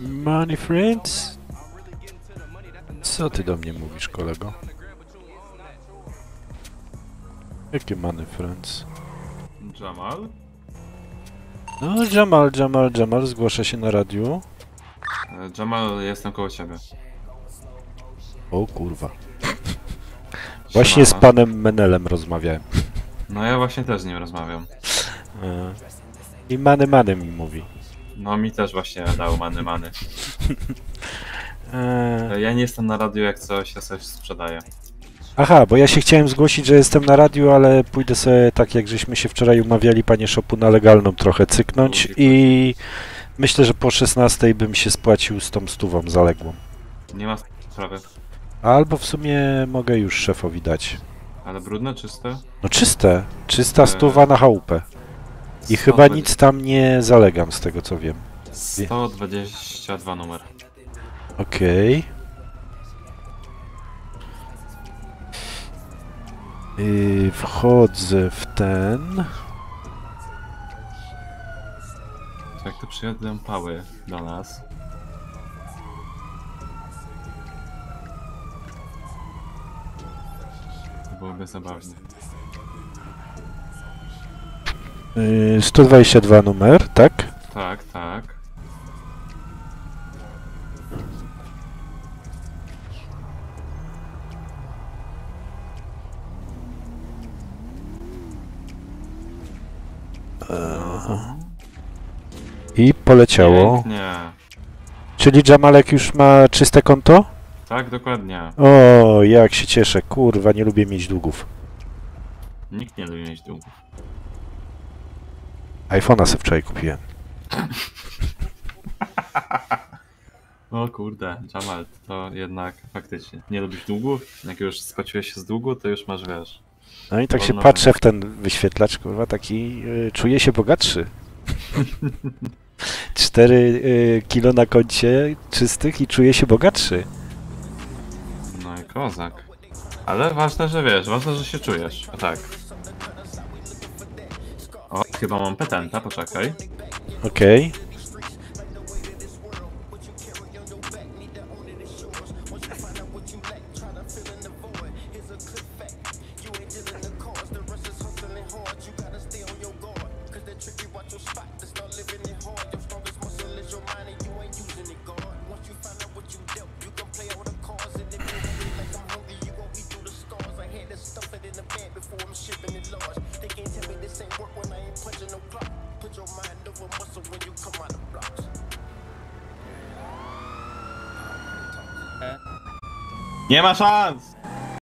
Money friends? Co ty do mnie mówisz, kolego? Jakie money friends? Jamal? No, Jamal, zgłasza się na radiu. Jamal, jestem koło ciebie. O kurwa. Właśnie z panem Menelem rozmawiałem. No ja właśnie też z nim rozmawiam. I many mi mówi. No mi też właśnie dał many. Ja nie jestem na radiu jak coś, ja coś sprzedaję. Aha, bo ja się chciałem zgłosić, że jestem na radiu, ale pójdę sobie tak jak żeśmy się wczoraj umawiali, panie Szopu, na legalną trochę cyknąć i myślę, że po 16 bym się spłacił z tą stówą zaległą. Nie ma sprawy. Albo w sumie mogę już szefowi dać. Ale brudne, czyste? No czyste, 300 stuwa na chałupę. I chyba nic tam nie zalegam z tego co wiem. 122 numer. Okej. Wchodzę w ten. To jak tu przyjadą pały do nas. To byłoby zabawnie. 122 numer, tak? Tak, tak. I poleciało. Pięknie. Czyli Jamalek już ma czyste konto? Tak, dokładnie. O, jak się cieszę. Kurwa, nie lubię mieć długów. Nikt nie lubi mieć długów. iPhone'a sobie wczoraj kupiłem. O kurde, Jamal, to jednak faktycznie. Nie lubisz długów? Jak już spłaciłeś się z długu, to już masz, wiesz... No i tak się wolno. patrzę w ten wyświetlacz, kurwa, taki czuję się bogatszy. 4 kilo na koncie czystych i czuję się bogatszy. No i kozak. Ale ważne, że wiesz, ważne, że się czujesz. O tak. O, chyba mam petenta, poczekaj. Okej. Nie ma szans!